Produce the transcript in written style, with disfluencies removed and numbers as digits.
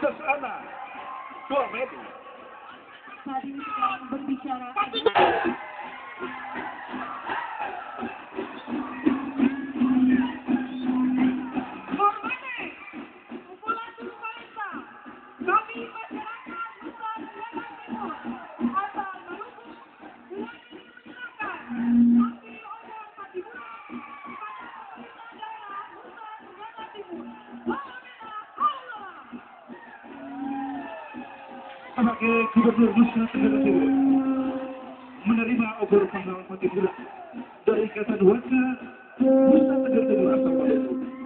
Sesana komedi. Tadi sedang berbicara. Sebagai Gubernur Nusa Tenggara Timur menerima obor pahlawan Patimura dari Kata Nusa Tenggara Timur asal Maluku.